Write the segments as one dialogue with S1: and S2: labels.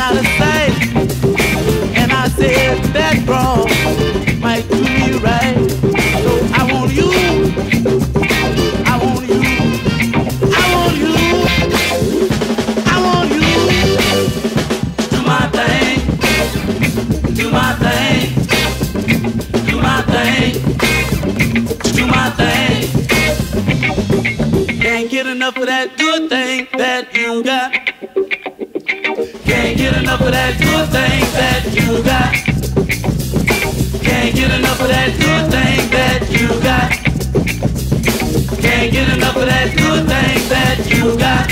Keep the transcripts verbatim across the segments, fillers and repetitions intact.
S1: out of sight. And I said that wrong might do me right. So I want you, I want you, I want you, I want you. Do my thing, do my thing, do my thing, do my thing. Can't get enough of that good thing that you got. Can't get enough of that good thing that you got. Can't get enough of that good thing that you got. Can't get enough of that good thing that you got.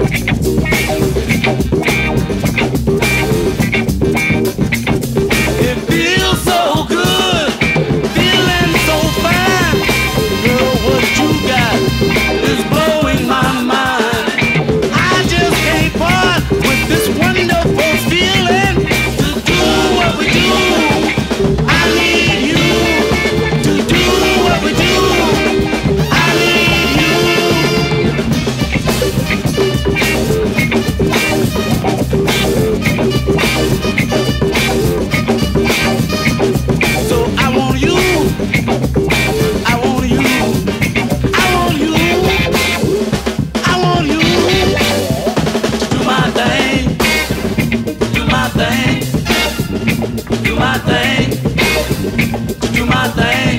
S1: It feels so good, feeling so fine. Girl, what you got is blowing my mind. I just can't part with this wonderful feeling to do what we do. I need you to do what we do. I need you. So I want you, I want you, I want you, I want you to do my thing, do my thing, do my thing, do my thing.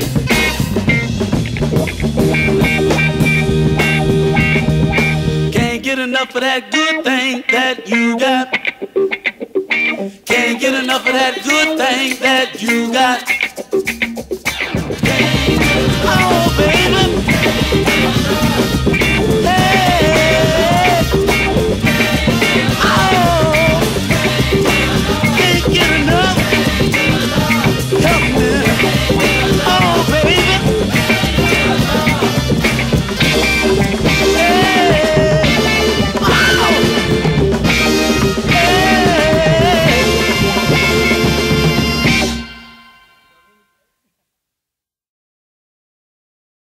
S1: Can't get enough of that good thing that you got. Can't get enough of that good thing that you got. Oh, baby.